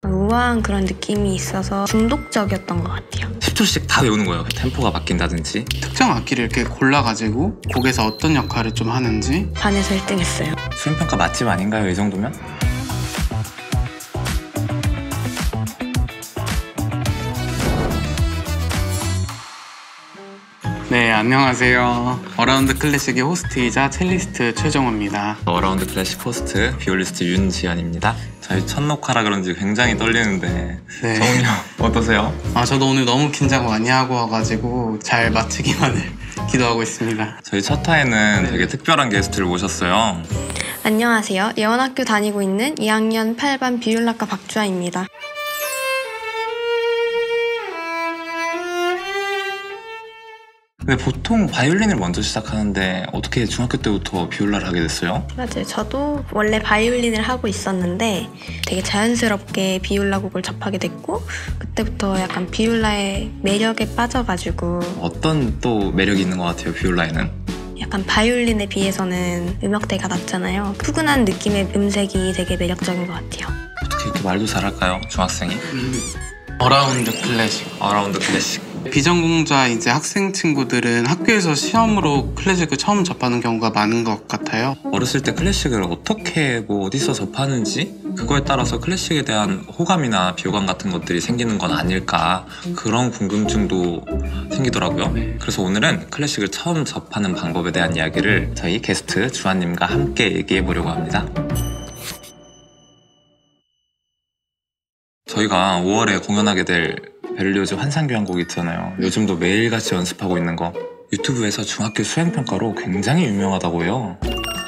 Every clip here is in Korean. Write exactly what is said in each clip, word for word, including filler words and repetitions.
우아한 그런 느낌이 있어서 중독적이었던 것 같아요. 십 초씩 다 외우는 거예요. 템포가 바뀐다든지. 특정 악기를 이렇게 골라가지고 곡에서 어떤 역할을 좀 하는지. 반에서 일 등 했어요. 수행평가 맛집 아닌가요? 이 정도면? 네, 안녕하세요. 어라운드 클래식의 호스트이자 첼리스트 최정호입니다. 어라운드 클래식 호스트 비올리스트 윤지연입니다. 저희 첫 녹화라 그런지 굉장히 떨리는데 네. 정훈이 형 어떠세요? 아, 저도 오늘 너무 긴장 많이 하고 와가지고 잘 마치기만을 기도하고 있습니다. 저희 첫 화에는 네. 되게 특별한 게스트를 모셨어요. 안녕하세요. 예원학교 다니고 있는 이 학년 팔 반 비올라과 박주아입니다. 근데 보통 바이올린을 먼저 시작하는데 어떻게 중학교 때부터 비올라를 하게 됐어요? 맞아요. 저도 원래 바이올린을 하고 있었는데 되게 자연스럽게 비올라 곡을 접하게 됐고 그때부터 약간 비올라의 매력에 빠져가지고 어떤 또 매력이 있는 것 같아요, 비올라에는? 약간 바이올린에 비해서는 음역대가 낮잖아요. 푸근한 느낌의 음색이 되게 매력적인 것 같아요. 어떻게 이렇게 말도 잘할까요, 중학생이? 음. 어라운드 클래식. 어라운드 클래식. 비전공자 이제 학생 친구들은 학교에서 시험으로 클래식을 처음 접하는 경우가 많은 것 같아요. 어렸을 때 클래식을 어떻게 뭐 어디서 접하는지 그거에 따라서 클래식에 대한 호감이나 비호감 같은 것들이 생기는 건 아닐까 그런 궁금증도 생기더라고요. 네. 그래서 오늘은 클래식을 처음 접하는 방법에 대한 이야기를 저희 게스트 주아님과 함께 얘기해 보려고 합니다. 저희가 오월에 공연하게 될 베를리오즈 환상교향곡 있잖아요. 요즘도 매일같이 연습하고 있는 거 유튜브에서 중학교 수행평가로 굉장히 유명하다고 해요.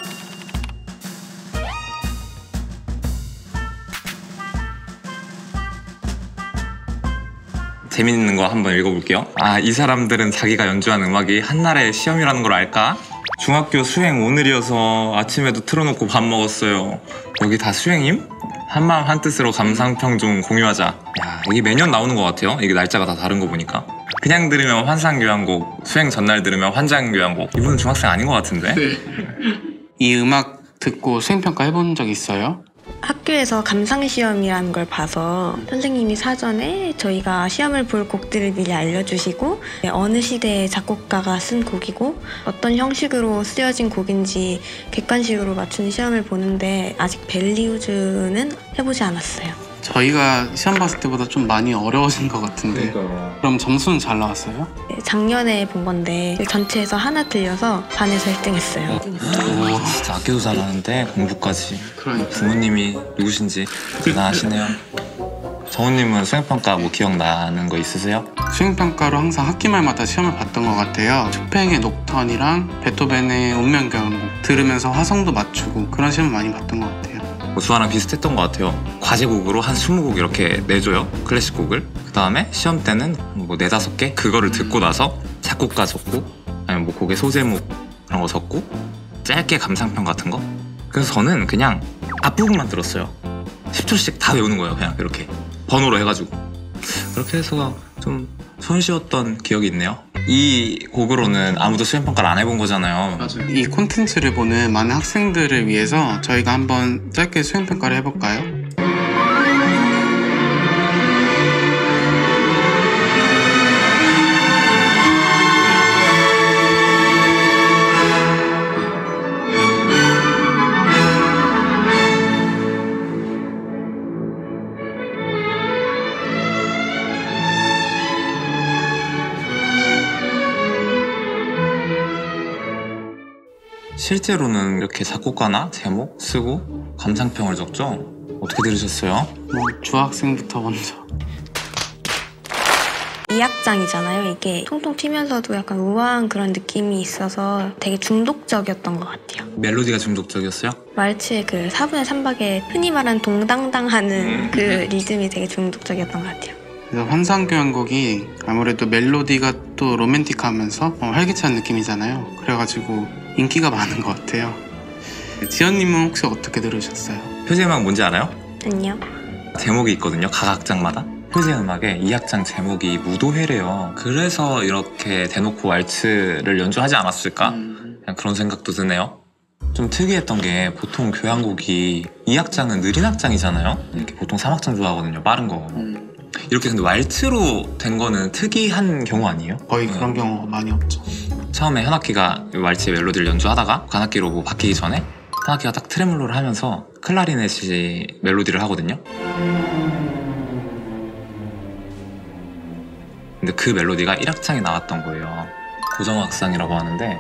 재밌는 거 한번 읽어볼게요. 아, 이 사람들은 자기가 연주한 음악이 한나라의 시험이라는 걸 알까? 중학교 수행 오늘이어서 아침에도 틀어놓고 밥 먹었어요. 여기 다 수행임? 한마음 한뜻으로 감상평 좀 공유하자. 야, 이게 매년 나오는 것 같아요. 이게 날짜가 다 다른 거 보니까. 그냥 들으면 환상교향곡, 수행 전날 들으면 환장교향곡. 이분은 중학생 아닌 것 같은데? 네. 이 음악 듣고 수행평가 해본 적 있어요? 학교에서 감상시험이라는 걸 봐서 선생님이 사전에 저희가 시험을 볼 곡들을 미리 알려주시고 어느 시대의 작곡가가 쓴 곡이고 어떤 형식으로 쓰여진 곡인지 객관식으로 맞추는 시험을 보는데 아직 벨리우즈는 해보지 않았어요. 저희가 시험 봤을 때보다 좀 많이 어려워진 것 같은데. 그러니까요. 그럼 점수는 잘 나왔어요? 네, 작년에 본 건데 전체에서 하나 틀려서 반에서 일 등 했어요. 오, 진짜 악기도 잘하는데 공부까지. 그러니까. 부모님이 누구신지 대단하시네요. 정우님은 수행평가 뭐 기억나는 거 있으세요? 수행평가로 항상 학기 말마다 시험을 봤던 것 같아요. 쇼팽의 녹턴이랑 베토벤의 운명교향곡 들으면서 화성도 맞추고 그런 시험을 많이 봤던 것 같아요. 뭐 주아랑 비슷했던 것 같아요. 과제곡으로 한 스무 곡 이렇게 내줘요. 클래식 곡을. 그 다음에 시험 때는 뭐 네다섯 개 그거를 듣고 나서 작곡가 적고 아니면 뭐 곡의 소제목 그런 거 적고 짧게 감상평 같은 거. 그래서 저는 그냥 앞부분만 들었어요. 십 초씩 다 외우는 거예요. 그냥 이렇게 번호로 해가지고. 그렇게 해서 좀 손쉬웠던 기억이 있네요. 이 곡으로는 아무도 수행평가를 안 해본 거잖아요. 맞아요. 이 콘텐츠를 보는 많은 학생들을 위해서 저희가 한번 짧게 수행평가를 해볼까요? 실제로는 이렇게 작곡가나 제목 쓰고 감상평을 적죠? 어떻게 들으셨어요? 뭐 주학생부터 먼저. 이 악장이잖아요. 이게 통통 튀면서도 약간 우아한 그런 느낌이 있어서 되게 중독적이었던 것 같아요. 멜로디가 중독적이었어요? 왈츠의 그 사분의 삼박의 흔히 말하는 동당당하는 그 리듬이 되게 중독적이었던 것 같아요. 그래서 환상교향곡이 아무래도 멜로디가 또 로맨틱하면서 어, 활기찬 느낌이잖아요. 그래가지고 인기가 많은 것 같아요. 지연님은 혹시 어떻게 들으셨어요? 표제 음악 뭔지 알아요? 아니요. 제목이 있거든요. 각 악장마다. 표제 음악의 이 악장 제목이 무도회래요. 그래서 이렇게 대놓고 왈츠를 연주하지 않았을까? 음. 그냥 그런 생각도 드네요. 좀 특이했던 게 보통 교향곡이 이 악장은 느린 악장이잖아요. 이렇게 보통 삼 악장 좋아하거든요. 빠른 거. 음, 이렇게 근데 왈츠로 된 거는 특이한 경우 아니에요? 거의 네. 그런 경우가 많이 없죠. 처음에 현악기가 왈츠의 멜로디를 연주하다가 관악기로 뭐 바뀌기 전에 현악기가 딱 트레몰로를 하면서 클라리넷이 멜로디를 하거든요. 근데 그 멜로디가 일 악장에 나왔던 거예요. 고정악상이라고 하는데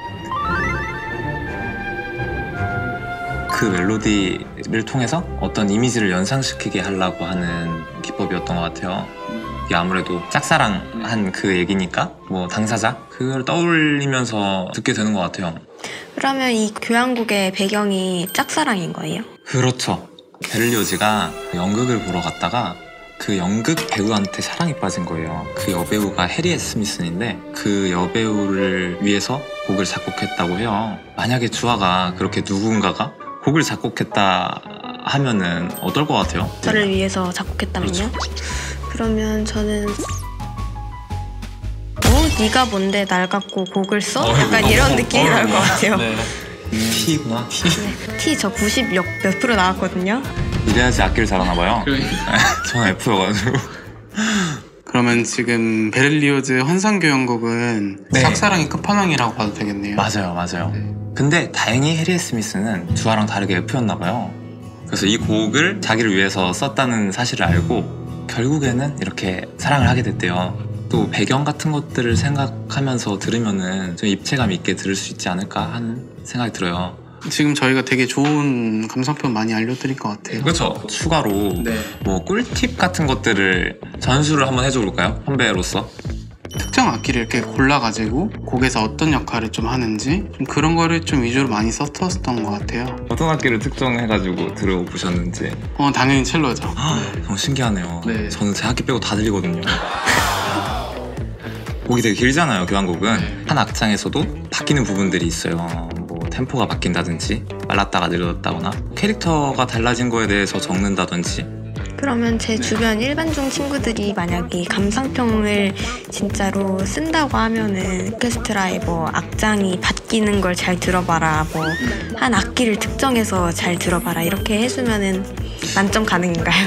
그 멜로디를 통해서 어떤 이미지를 연상시키게 하려고 하는 기법이었던 것 같아요. 이게 아무래도 짝사랑한 그 얘기니까 뭐 당사자 그걸 떠올리면서 듣게 되는 것 같아요. 그러면 이 교향곡의 배경이 짝사랑인 거예요? 그렇죠. 베를리오즈가 연극을 보러 갔다가 그 연극 배우한테 사랑에 빠진 거예요. 그 여배우가 해리엣 스미슨인데 그 여배우를 위해서 곡을 작곡했다고 해요. 만약에 주아가 그렇게 누군가가 곡을 작곡했다 하면은 어떨 것 같아요? 저를 위해서 작곡했다면요? 그렇죠. 그러면 저는 어? 네가 뭔데 날 갖고 곡을 써? 약간 이런 느낌이 날 것 같아요. 네. T구나. T. 네. T 저 구십 몇 프로 나왔거든요. 이래야지 악기를 잘하나 봐요. 그러니까. 저는 F여가지고. 그러면 지금 베를리오즈 환상교향곡은 네. 짝사랑의 끝판왕이라고 봐도 되겠네요. 맞아요, 맞아요. 네. 근데 다행히 해리엣 스미스는 주아랑 다르게 F였나 봐요. 그래서 이 곡을 자기를 위해서 썼다는 사실을 알고 결국에는 이렇게 사랑을 하게 됐대요. 또 배경 같은 것들을 생각하면서 들으면은 좀 입체감 있게 들을 수 있지 않을까 하는 생각이 들어요. 지금 저희가 되게 좋은 감상평 많이 알려드릴 것 같아요. 그렇죠. 추가로 네. 뭐 꿀팁 같은 것들을 전수를 한번 해줘 볼까요? 선배로서. 특정 악기를 이렇게 골라가지고 곡에서 어떤 역할을 좀 하는지 좀 그런 거를 좀 위주로 많이 썼었던 것 같아요. 어떤 악기를 특정해가지고 들어보셨는지. 어 당연히 첼로죠. 너무 신기하네요. 네. 저는 제 악기 빼고 다 들리거든요. 곡이 되게 길잖아요. 교향곡은 네. 한 악장에서도 바뀌는 부분들이 있어요. 뭐 템포가 바뀐다든지 빨랐다가 느려졌다거나 캐릭터가 달라진 거에 대해서 적는다든지. 그러면 제 네. 주변 일반중 친구들이 만약에 감상평을 진짜로 쓴다고 하면은 오케스트라의 뭐 악장이 바뀌는 걸 잘 들어봐라, 뭐 한 악기를 특정해서 잘 들어봐라 이렇게 해주면은 만점 가능인가요?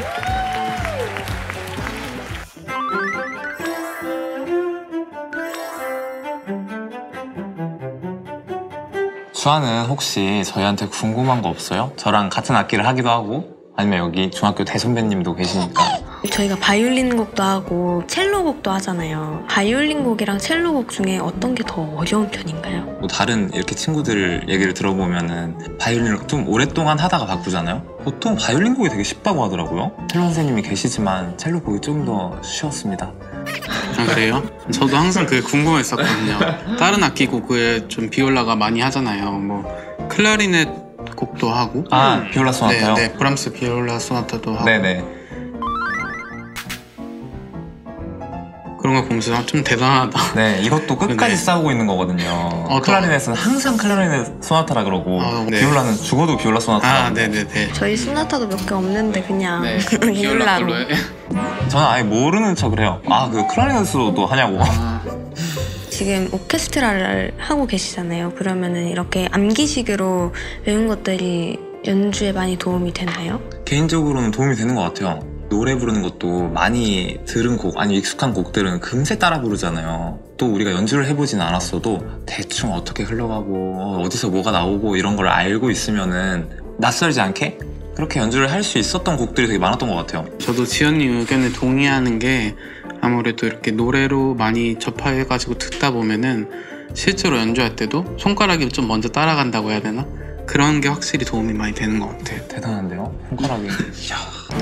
주아는 혹시 저희한테 궁금한 거 없어요? 저랑 같은 악기를 하기도 하고 아니면 여기 중학교 대선배님도 계시니까. 저희가 바이올린 곡도 하고 첼로 곡도 하잖아요. 바이올린 곡이랑 첼로 곡 중에 어떤 게 더 어려운 편인가요? 뭐 다른 이렇게 친구들 얘기를 들어보면은 바이올린을 좀 오랫동안 하다가 바꾸잖아요. 보통 바이올린 곡이 되게 쉽다고 하더라고요. 첼로 선생님이 계시지만 첼로 곡이 조금 더 쉬웠습니다. 아, 그래요? 저도 항상 그게 궁금했었거든요. 다른 악기 곡을 좀 비올라가 많이 하잖아요. 뭐 클라리넷 곡도 하고 아, 비올라 소나타요? 네, 네, 브람스 비올라 소나타도 하고 네네. 그런 거 보면서 좀 대단하다. 네, 이것도 끝까지 네. 싸우고 있는 거거든요. 어, 클라리넷은 항상 클라리넷 소나타라 그러고 아, 네. 비올라는 죽어도 비올라 소나타. 아, 네네네. 저희 소나타도 몇 개 없는데 그냥 네, 비올라로. 저는 아예 모르는 척을 해요. 아, 그 클라리넷으로도 하냐고. 아, 지금 오케스트라를 하고 계시잖아요. 그러면은 이렇게 암기식으로 외운 것들이 연주에 많이 도움이 되나요? 개인적으로는 도움이 되는 것 같아요. 노래 부르는 것도 많이 들은 곡, 아니 익숙한 곡들은 금세 따라 부르잖아요. 또 우리가 연주를 해보진 않았어도 대충 어떻게 흘러가고 어디서 뭐가 나오고 이런 걸 알고 있으면은 낯설지 않게 그렇게 연주를 할 수 있었던 곡들이 되게 많았던 것 같아요. 저도 지연님 의견에 동의하는 게 아무래도 이렇게 노래로 많이 접해가지고 듣다 보면은 실제로 연주할 때도 손가락이 좀 먼저 따라간다고 해야 되나? 그런 게 확실히 도움이 많이 되는 것 같아요. 대단한데요? 손가락이. 이야.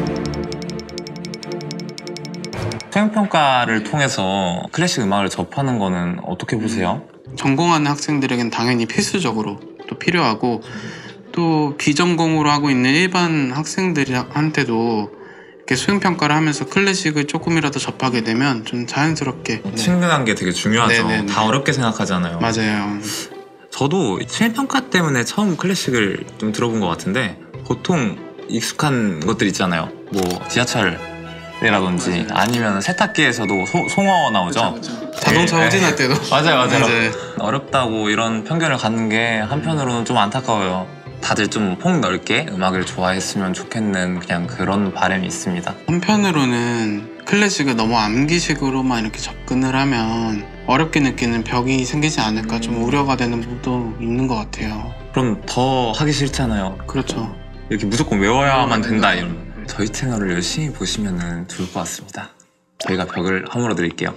수행평가를 통해서 클래식 음악을 접하는 거는 어떻게 보세요? 전공하는 학생들에겐 당연히 필수적으로 또 필요하고 또 비전공으로 하고 있는 일반 학생들한테도 이렇게 수행평가를 하면서 클래식을 조금이라도 접하게 되면 좀 자연스럽게 네. 친근한 게 되게 중요하죠. 네네네. 다 어렵게 생각하잖아요. 맞아요. 저도 수행평가 때문에 처음 클래식을 좀 들어본 것 같은데 보통 익숙한 것들 있잖아요. 뭐 지하철 이라든지 아니면 세탁기에서도 소, 송어 나오죠. 그쵸, 그쵸. 자동차 네. 후진할 때도 맞아요, 맞아요. 맞아요. 어렵다고 이런 편견을 갖는 게 한편으로는 좀 안타까워요. 다들 좀 폭넓게 음악을 좋아했으면 좋겠는 그냥 그런 바람이 있습니다. 한편으로는 클래식을 너무 암기식으로만 이렇게 접근을 하면 어렵게 느끼는 벽이 생기지 않을까 좀 우려가 되는 부분도 있는 것 같아요. 그럼 더 하기 싫잖아요. 그렇죠. 이렇게 무조건 외워야만 된다 이런. 저희 채널을 열심히 보시면 좋을 것 같습니다. 저희가 벽을 허물어 드릴게요.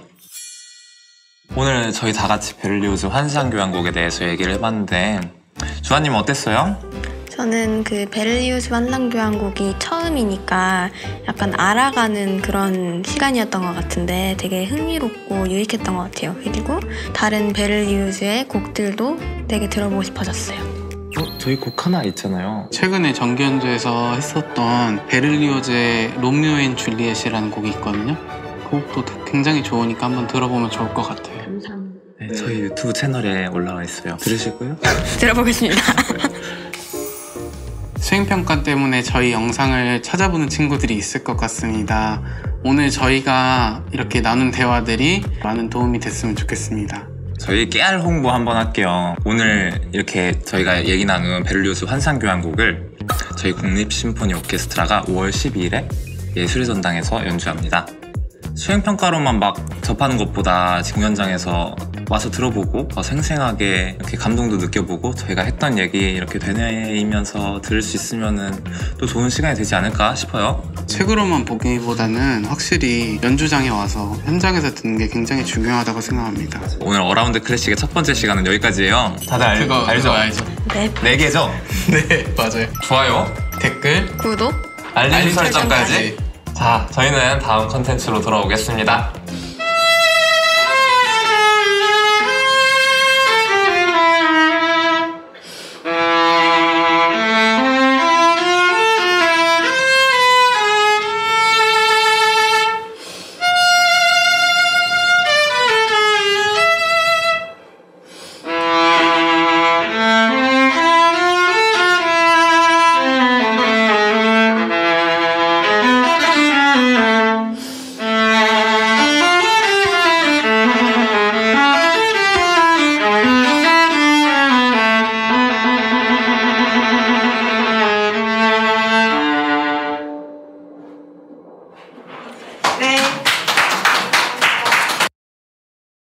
오늘 저희 다 같이 베를리오즈 환상교향곡에 대해서 얘기를 해봤는데 주아님 어땠어요? 저는 그 베를리오즈 환상교향곡이 처음이니까 약간 알아가는 그런 시간이었던 것 같은데 되게 흥미롭고 유익했던 것 같아요. 그리고 다른 베를리오즈의 곡들도 되게 들어보고 싶어졌어요. 어, 저희 곡 하나 있잖아요. 최근에 정기연주에서 했었던 베를리오즈의 로미오 앤 줄리엣이라는 곡이 있거든요. 그 곡도 굉장히 좋으니까 한번 들어보면 좋을 것 같아요. 네, 저희 유튜브 채널에 올라와 있어요. 들으시고요. 들어보겠습니다. 수행평가 때문에 저희 영상을 찾아보는 친구들이 있을 것 같습니다. 오늘 저희가 이렇게 나눈 대화들이 많은 도움이 됐으면 좋겠습니다. 저희 깨알 홍보 한번 할게요. 오늘 이렇게 저희가 얘기 나눈 베를리오즈 환상교향곡을 저희 국립심포니 오케스트라가 오월 십이일에 예술의 전당에서 연주합니다. 수행평가로만 막 접하는 것보다 지금 현장에서 와서 들어보고 더 생생하게 이렇게 감동도 느껴보고 저희가 했던 얘기 이렇게 되뇌이면서 들을 수 있으면 또 좋은 시간이 되지 않을까 싶어요. 책으로만 보기보다는 확실히 연주장에 와서 현장에서 듣는 게 굉장히 중요하다고 생각합니다. 오늘 어라운드 클래식의 첫 번째 시간은 여기까지예요. 다들 알, 그거, 알죠? 그거 알죠? 네. 네 개죠? 네, 맞아요. 좋아요, 댓글, 구독, 알림 알림 설정까지. 설정까지. 자, 저희는 다음 컨텐츠로 돌아오겠습니다.